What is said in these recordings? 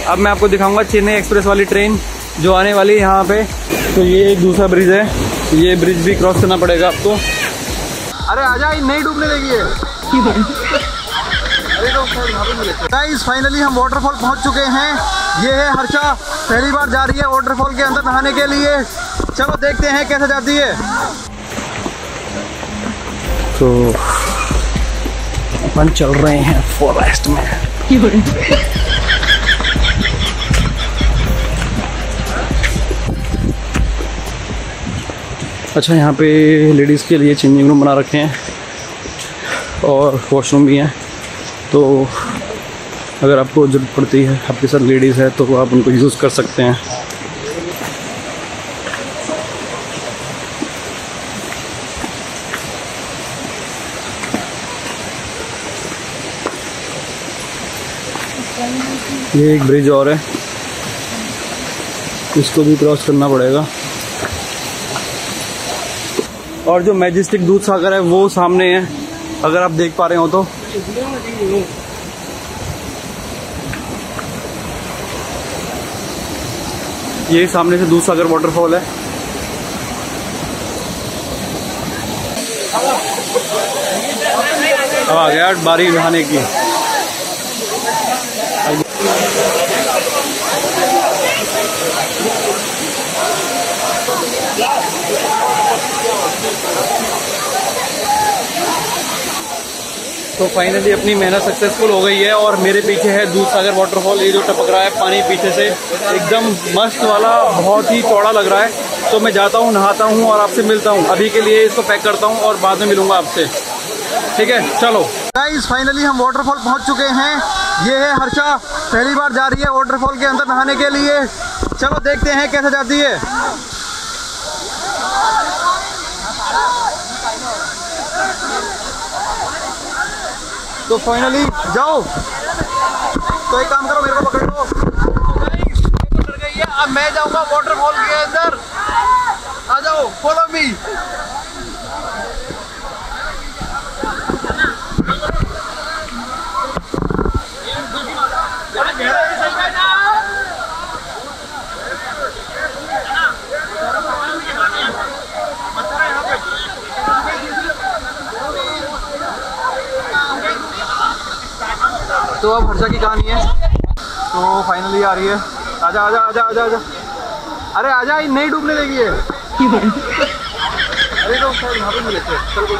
अब मैं आपको दिखाऊंगा चेन्नई एक्सप्रेस वाली ट्रेन जो आने वाली है यहाँ पे। तो ये एक दूसरा ब्रिज है, ये ब्रिज भी क्रॉस करना पड़ेगा आपको। अरे आजा, नहीं डूबने देगी गाइस। फाइनली हम वाटरफॉल पहुंच चुके हैं। ये है हर्षा, पहली बार जा रही है वाटरफॉल के अंदर नहाने के लिए। चलो देखते हैं कैसे जाती है। तो अपन चल रहे हैं फॉरेस्ट में। अच्छा, यहाँ पे लेडीज़ के लिए चेंजिंग रूम बना रखे हैं और वॉशरूम भी हैं। तो अगर आपको ज़रूरत पड़ती है, आपके साथ लेडीज़ है, तो आप उनको यूज़ कर सकते हैं। ये एक ब्रिज और है, इसको भी क्रॉस करना पड़ेगा। और जो मैजेस्टिक दूध सागर है वो सामने है, अगर आप देख पा रहे हो तो। ये सामने से दूध सागर वाटरफॉल है। अब आ गया बारी नहाने की। तो फाइनली अपनी मेहनत सक्सेसफुल हो गई है और मेरे पीछे है दूध सागर वाटरफॉल। ये जो टपक रहा है पानी पीछे से, एकदम मस्त वाला, बहुत ही चौड़ा लग रहा है। तो मैं जाता हूँ, नहाता हूँ और आपसे मिलता हूँ। अभी के लिए इसको पैक करता हूँ और बाद में मिलूंगा आपसे, ठीक है? चलो गाइस, फाइनली हम वाटरफॉल पहुँच चुके हैं। ये है हर्षा, पहली बार जा रही है वाटरफॉल के अंदर नहाने के लिए। चलो देखते हैं कैसे जाती है। तो फाइनली जाओ। तो एक काम करो, मेरे को पकड़ लो। तो डर गई है, अब मैं जाऊंगा वाटरफॉल के अंदर। आ जाओ, फॉलो मी। तो अब हर्षा की कहानी है। तो फाइनली आ रही है। आजा आजा आजा आजा आजा। अरे आजा, नहीं डूबने देगी है। अरे तो शायद यहाँ पे मिले थे। चल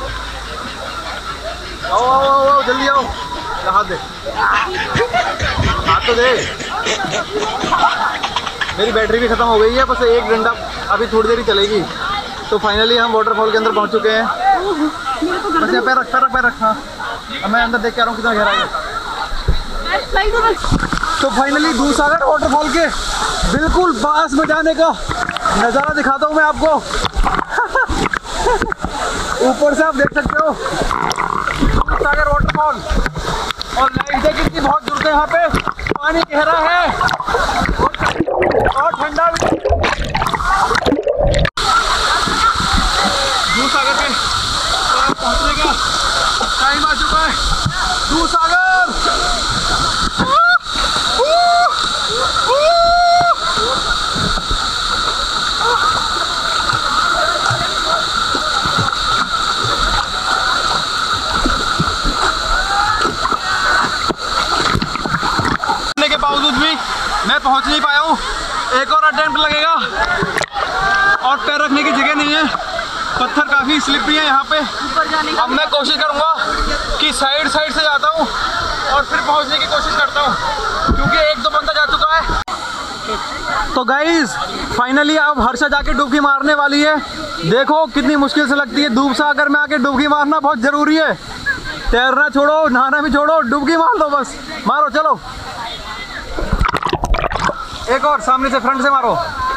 आओ आओ आओ आओ, जल्दी आओ। हाथ दे, हाथ तो दे। मेरी बैटरी भी खत्म हो गई है, बस एक घंटा अभी थोड़ी देर ही चलेगी। तो फाइनली हम वाटरफॉल के अंदर पहुँच चुके हैं। बस यहाँ पैर रख, पैर रख, पैर रखा। अब मैं अंदर देख के आ रहा हूँ कितना गहरा है। तो फाइनली दूध सागर वाटरफॉल के बिल्कुल पास में जाने का नज़ारा दिखाता हूँ मैं आपको। ऊपर से आप देख सकते हो दूध सागर वाटरफॉल, और लाइफ जैकेट की बहुत जरूरत है। यहाँ पे पानी गहरा है और ठंडा भी। दूध सागर के पहुँचने का टाइम आ चुका है। दूध सागर के बावजूद भी मैं पहुंच नहीं पाया हूँ। एक और अटेम्प्ट लगेगा और पैर रखने की जगह नहीं है। पत्थर काफ़ी स्लिपी है यहाँ पे। अब मैं कोशिश करूँगा कि साइड से जाता हूँ और फिर पहुँचने की कोशिश करता हूँ, क्योंकि एक दो बंदा जा चुका है। तो गाइस फाइनली अब हर्षा जाके डुबकी मारने वाली है। देखो कितनी मुश्किल से लगती है। दूध सागर में आके डुबकी मारना बहुत ज़रूरी है। तैरना छोड़ो, नहाना भी छोड़ो, डुबकी मार दो बस। मारो, चलो। एक और सामने से, फ्रंट से मारो।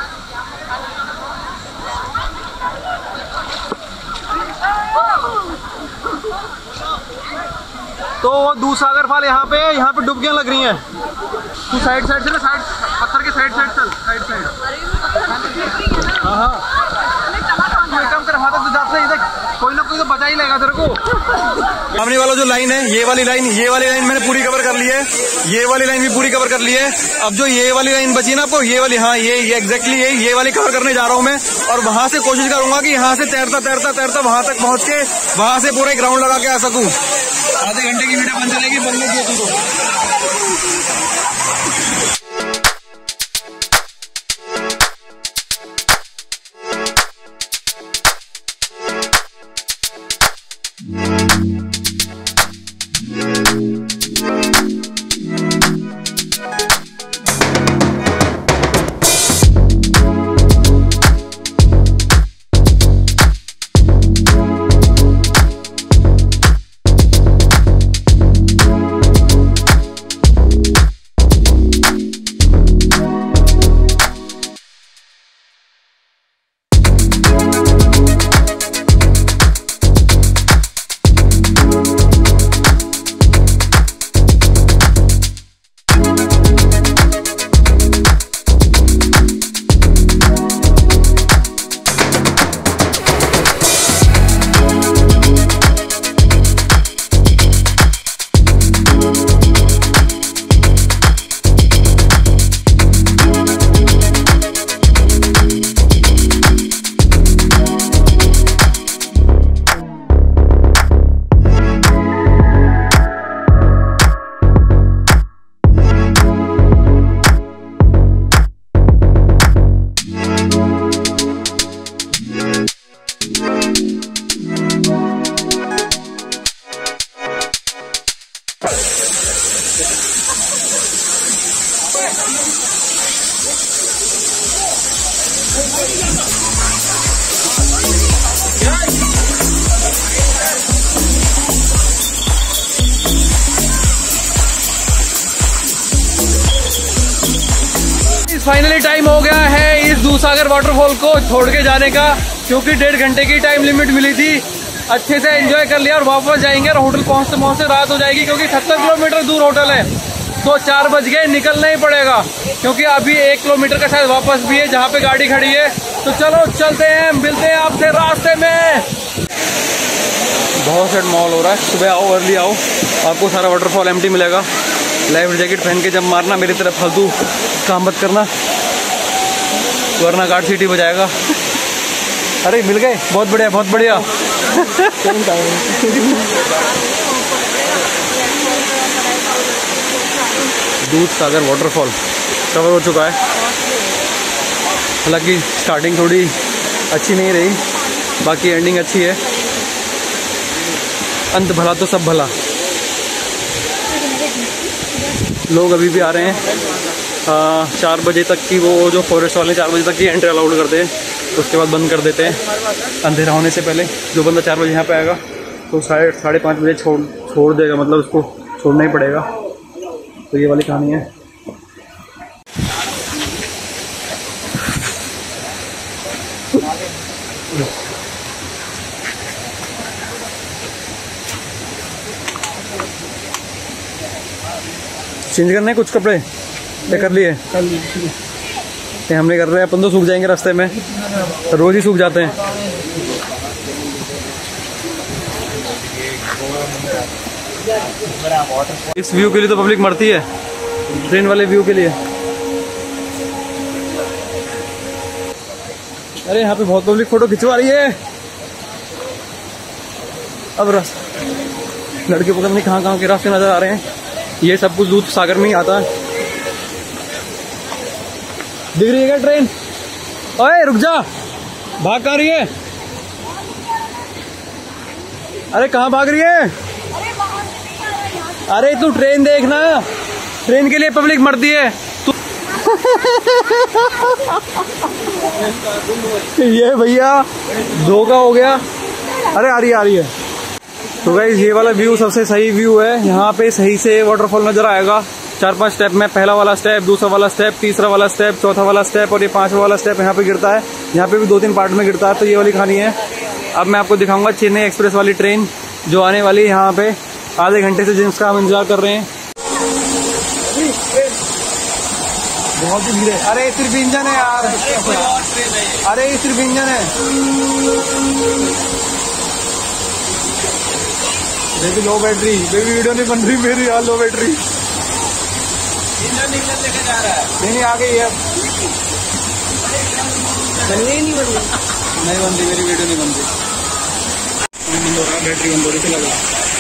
तो वो दूध सागर फॉल यहाँ पे डुबकियाँ लग रही हैं। तू साइड से ना, साइड पत्थर के साइड चल, साइड। हाँ, तू एक काम कर, हाथ तो जाते ही देख, कोई ना कोई तो बचा ही लेगा तेरे को। सामने वाला जो लाइन है, ये वाली लाइन मैंने पूरी कवर कर ली है, ये वाली लाइन भी पूरी कवर कर ली है। अब जो ये वाली लाइन बची ना आपको, ये वाली, हाँ ये एग्जैक्टली ये वाली कवर करने जा रहा हूँ मैं। और वहां से कोशिश करूंगा कि यहाँ से तैरता वहां तक पहुंच के वहां से पूरा ग्राउंड लगा के आ सकूं। आधे घंटे की वीडियो बन चलेगी, बनने दिया तुमको। फाइनली टाइम हो गया है इस दूधसागर वाटरफॉल को छोड़ के जाने का, क्योंकि 1.5 घंटे की टाइम लिमिट मिली थी। अच्छे से एंजॉय कर लिया और वापस जाएंगे और होटल पहुंचते रात हो जाएगी, क्योंकि 70 किलोमीटर दूर होटल है। तो 4 बज गए, निकलना ही पड़ेगा, क्योंकि अभी 1 किलोमीटर का शायद वापस भी है जहाँ पे गाड़ी खड़ी है। तो चलो चलते हैं, मिलते हैं आपसे रास्ते में। बहुत सेट मॉल हो रहा है, सुबह आओ, अर्ली आओ, आपको सारा वाटरफॉल एम्प्टी मिलेगा। लाइफ जैकेट पहन के जब मारना, मेरी तरफ फालतू काम मत करना वरना गार्ड सीटी बजाएगा। अरे मिल गए, बहुत बढ़िया बहुत बढ़िया। दूधसागर वाटरफॉल कवर हो चुका है। हालांकि स्टार्टिंग थोड़ी अच्छी नहीं रही, बाकी एंडिंग अच्छी है। अंत भला तो सब भला। लोग अभी भी आ रहे हैं। 4 बजे तक की, वो जो फॉरेस्ट वाले 4 बजे तक की एंट्री अलाउड करते हैं, उसके बाद बंद कर देते हैं अंधेरा होने से पहले। जो बंदा 4 बजे यहाँ पे आएगा तो 5:30 बजे छोड़ देगा, मतलब उसको छोड़ना ही पड़ेगा। तो ये वाली कहानी है। चेंज करने कुछ कपड़े ये कर लिए, ये हमने कर रहे हैं। अपन तो सूख जाएंगे रास्ते में, रोज ही सूख जाते हैं। इस व्यू के लिए तो पब्लिक मरती है, ट्रेन वाले व्यू के लिए। अरे यहाँ पे बहुत पब्लिक फोटो खिंचवा रही है। अब लड़के पता नहीं कहाँ के रास्ते नजर आ रहे हैं। ये सब कुछ दूधसागर में ही आता है। दिख रही है क्या ट्रेन? ओए रुक जा, भाग कहाँ रही है? अरे कहाँ भाग रही है? अरे तू ट्रेन देखना, ट्रेन के लिए पब्लिक मरती है तू। ये भैया धोखा हो गया। अरे आ रही है। तो गाइस ये वाला व्यू सबसे सही व्यू है। यहाँ पे सही से वाटरफॉल नजर आएगा। 4-5 स्टेप में, पहला वाला स्टेप, दूसरा वाला स्टेप, तीसरा वाला स्टेप, चौथा वाला स्टेप और ये 5वां वाला स्टेप यहाँ पे गिरता है। यहाँ पे भी 2-3 पार्ट में गिरता है। तो ये वाली कहानी है। अब मैं आपको दिखाऊंगा चेन्नई एक्सप्रेस वाली ट्रेन जो आने वाली है यहाँ पे आधे घंटे से, जिसका हम इंतजार कर रहे हैं। बहुत ही भीड़ है। अरे सिर्फ इंजन है यार, अरे सिर्फ इंजन है। देखिए लो बैटरी, मेरी वीडियो नहीं बन रही मेरी यार, लो बैटरी लेके जा रहा है। नहीं आ गई है, नहीं बन रही, नहीं बन रही मेरी वीडियो, नहीं बन रही, बंद हो रहा है, बैटरी बंद हो रही थी लगा।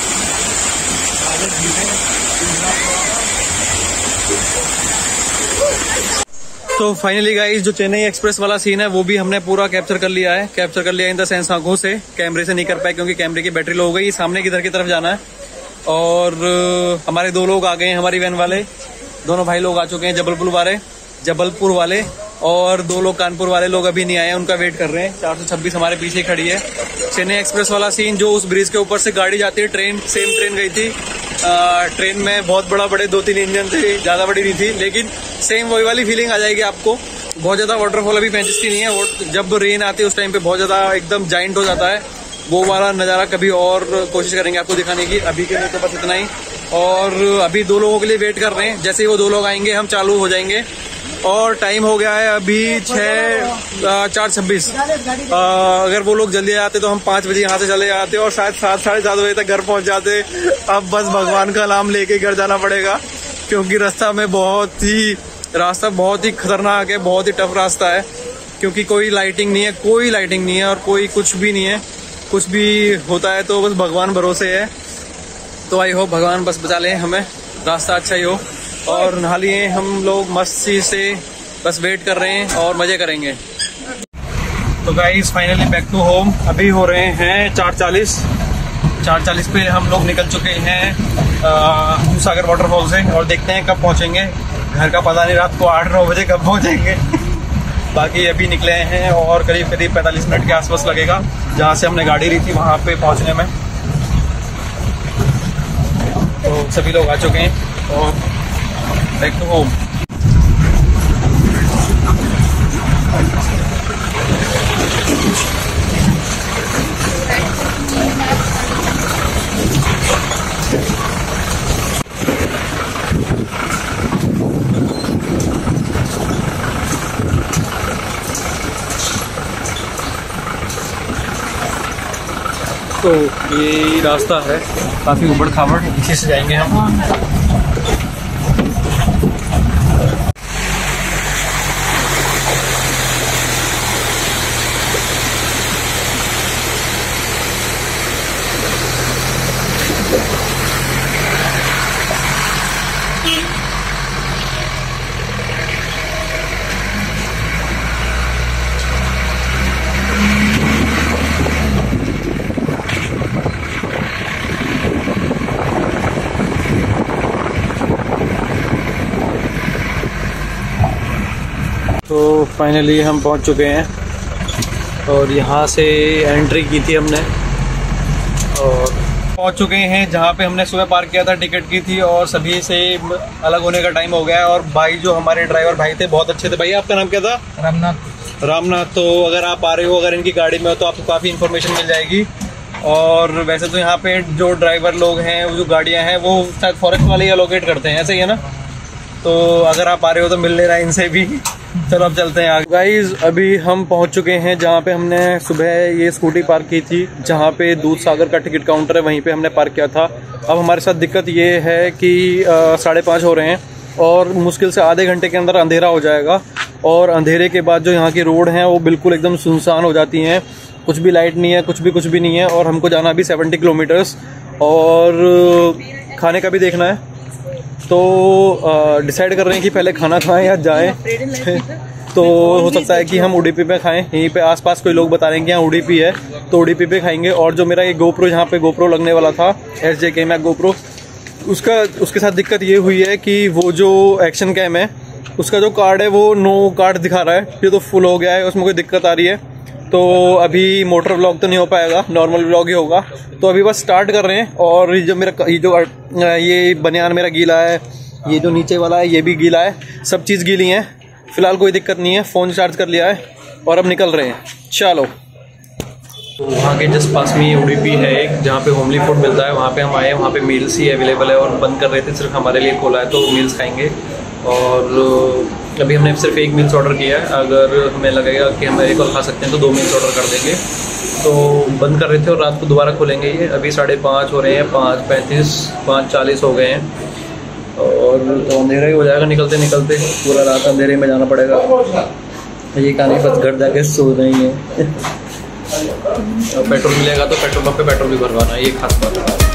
तो फाइनली गाइस जो चेन्नई एक्सप्रेस वाला सीन है वो भी हमने पूरा कैप्चर कर लिया है, कैप्चर कर लिया इन द सेंस आंखों से, कैमरे से नहीं कर पाए क्योंकि कैमरे की बैटरी लो हो गई। सामने किधर की तरफ जाना है और हमारे 2 लोग आ गए हैं, हमारी वैन वाले दोनों भाई लोग आ चुके हैं, जबलपुर वाले और 2 लोग कानपुर वाले लोग अभी नहीं आए हैं, उनका वेट कर रहे हैं। 426 हमारे पीछे खड़ी है। चेन्नई एक्सप्रेस वाला सीन जो उस ब्रिज के ऊपर से गाड़ी जाती है, ट्रेन सेम ट्रेन गई थी, ट्रेन में बहुत बड़े 2-3 इंजन थे, ज्यादा बड़ी नहीं थी, लेकिन सेम वही वाली फीलिंग आ जाएगी आपको। बहुत ज्यादा वाटरफॉल अभी 35 की नहीं है, जब रेन आती है उस टाइम पे बहुत ज्यादा एकदम जाइंट हो जाता है, वो वाला नज़ारा कभी और कोशिश करेंगे आपको दिखाने की। अभी के लिए तो बस इतना ही, और अभी 2 लोगों के लिए वेट कर रहे हैं, जैसे ही वो 2 लोग आएंगे हम चालू हो जाएंगे। और टाइम हो गया है अभी 4:26। अगर वो लोग जल्दी आते तो हम 5 बजे यहाँ से चले जाते और शायद 7 साढ़े 7 बजे तक घर पहुँच जाते। अब बस भगवान का नाम लेके घर जाना पड़ेगा क्योंकि रास्ता बहुत ही खतरनाक है, बहुत ही टफ रास्ता है क्योंकि कोई लाइटिंग नहीं है और कोई कुछ भी नहीं है। कुछ भी होता है तो बस भगवान भरोसे है, तो आई होप भगवान बस बचा लें हमें, रास्ता अच्छा ही हो। और नहा लिए हम लोग मस्ती से, बस वेट कर रहे हैं और मजे करेंगे। तो guys finally back to home, अभी हो रहे हैं 4:40 पे हम लोग निकल चुके हैं दूधसागर वाटरफॉल से और देखते हैं कब पहुंचेंगे। घर का पता नहीं, रात को 8-9 बजे कब पहुंचेंगे। बाकी अभी निकले हैं और करीब 45 मिनट के आसपास लगेगा जहाँ से हमने गाड़ी ली थी वहाँ पे पहुँचने में। तो सभी लोग आ चुके हैं और बैक टू होम। तो ये रास्ता है काफ़ी उबड़ खाबड़, पीछे से जाएंगे हम। तो फाइनली हम पहुंच चुके हैं और यहाँ से एंट्री की थी हमने और पहुंच चुके हैं जहाँ पे हमने सुबह पार्क किया था, टिकट की थी और सभी से अलग होने का टाइम हो गया है। और भाई जो हमारे ड्राइवर भाई थे बहुत अच्छे थे। भैया आपका नाम क्या था? रामनाथ। तो अगर आप आ रहे हो, अगर इनकी गाड़ी में हो तो आपको काफ़ी इन्फॉर्मेशन मिल जाएगी। और वैसे तो यहाँ पे जो ड्राइवर लोग हैं, वो जो गाड़ियाँ हैं वो शायद फॉरेस्ट वाले ही अलोकेट करते हैं, ऐसे ही है ना? तो अगर आप आ रहे हो तो मिल लेना इनसे भी। चलो अब चलते हैं आगे। गाइज अभी हम पहुंच चुके हैं जहां पे हमने सुबह ये स्कूटी पार्क की थी, जहां पे दूधसागर का टिकट काउंटर है, वहीं पे हमने पार्क किया था। अब हमारे साथ दिक्कत ये है कि 5:30 हो रहे हैं और मुश्किल से आधे घंटे के अंदर अंधेरा हो जाएगा। और अंधेरे के बाद जो यहाँ की रोड हैं वो बिल्कुल एकदम सुनसान हो जाती हैं, कुछ भी लाइट नहीं है, कुछ भी नहीं है। और हमको जाना भी 70 किलोमीटर्स और खाने का भी देखना है। तो डिसाइड कर रहे हैं कि पहले खाना खाएं या जाएं। तो हो सकता है कि हम उडुपी पे खाएं, यहीं पे आसपास कोई लोग बता रहे हैं कि यहाँ उडुपी है तो उडुपी पे खाएंगे। और जो मेरा ये गोप्रो, जहाँ पे गोप्रो लगने वाला था, SJK मैक गोप्रो, उसके साथ दिक्कत ये हुई है कि वो जो एक्शन कैम है उसका जो कार्ड है वो नो कार्ड दिखा रहा है, ये तो फुल हो गया है, उसमें कोई दिक्कत आ रही है। तो अभी मोटर व्लॉग तो नहीं हो पाएगा, नॉर्मल व्लॉग ही होगा। तो अभी बस स्टार्ट कर रहे हैं। और ये बनियान मेरा गीला है, ये जो नीचे वाला है ये भी गीला है, सब चीज़ गीली हैं। फिलहाल कोई दिक्कत नहीं है, फ़ोन चार्ज कर लिया है और अब निकल रहे हैं। चलो, तो वहाँ के जस्ट पास में ये उडुपी है एक, जहाँ पे होमली फूड मिलता है, वहाँ पे हम आए हैं। वहाँ पे मील्स ही अवेलेबल है और बंद कर रहे थे, सिर्फ हमारे लिए खोला है, तो मील्स खाएंगे। और अभी हमने सिर्फ एक मील्स ऑर्डर किया है, अगर हमें लगेगा कि हम एक और खा सकते हैं तो 2 मील्स ऑर्डर कर देंगे। तो बंद कर रहे थे और रात को दोबारा खोलेंगे ये। अभी 5:30 हो रहे हैं, 5:35, 5:40 हो गए हैं और तो अंधेरा ही हो जाएगा निकलते निकलते। पूरा रात अंधेरे में जाना पड़ेगा। ये कहानी बस घर जाके सो रही है। और पेट्रोल मिलेगा तो पेट्रोल पंप पे पेट्रोल भी भरवाना है, ये खास बात है।